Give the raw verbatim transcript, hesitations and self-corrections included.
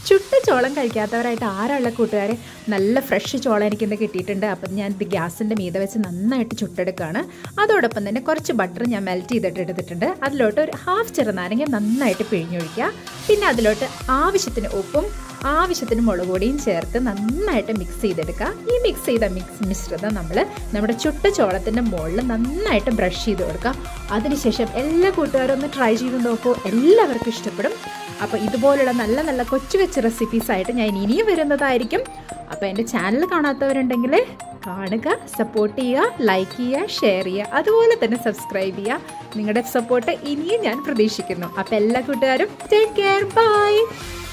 ചുട്ട ചോളം കഴിക്കാത്തവരായിട്ട് ആരുള്ള കൂട്ടുകാരെ, നല്ല ഫ്രഷ് ചോളം എനിക്കിന്ന് കിട്ടിയിട്ടുണ്ട്. അപ്പം ഞാൻ ഇത് ഗ്യാസിൻ്റെ മീതെ വെച്ച് നന്നായിട്ട് ചുട്ടെടുക്കുകയാണ്. അതോടൊപ്പം തന്നെ കുറച്ച് ബട്ടർ ഞാൻ മെൽറ്റ് ചെയ്തിട്ട് എടുത്തിട്ടുണ്ട്. അതിലോട്ട് ഒരു ഹാഫ് ചെറുനാരങ്ങ നന്നായിട്ട് പിഴിഞ്ഞൊഴിക്കുക. പിന്നെ അതിലോട്ട് ആവശ്യത്തിന് ഉപ്പും ആവശ്യത്തിന് മുളക് പൊടിയും ചേർത്ത് നന്നായിട്ട് മിക്സ് ചെയ്തെടുക്കുക. ഈ മിക്സ് ചെയ്ത മിക്സ് മിശ്രിതം നമ്മൾ നമ്മുടെ ചുട്ട ചോളത്തിൻ്റെ മുകളിൽ നന്നായിട്ട് ബ്രഷ് ചെയ്ത് കൊടുക്കുക. അതിനുശേഷം എല്ലാ കൂട്ടുകാരും ഒന്ന് ട്രൈ ചെയ്ത് നോക്കൂ, എല്ലാവർക്കും ഇഷ്ടപ്പെടും. അപ്പോൾ ഇതുപോലുള്ള നല്ല നല്ല കൊച്ചു കൊച്ചു റെസിപ്പീസായിട്ട് ഞാൻ ഇനിയും വരുന്നതായിരിക്കും. അപ്പോൾ എൻ്റെ ചാനൽ കാണാത്തവരുണ്ടെങ്കിൽ കാണുക, സപ്പോർട്ട് ചെയ്യുക, ലൈക്ക് ചെയ്യുക, ഷെയർ ചെയ്യുക, അതുപോലെ തന്നെ സബ്സ്ക്രൈബ് ചെയ്യുക. നിങ്ങളുടെ സപ്പോർട്ട് ഇനിയും ഞാൻ പ്രതീക്ഷിക്കുന്നു. അപ്പോൾ എല്ലാ കൂട്ടുകാരും ടേക്ക് കെയർ, ബൈ.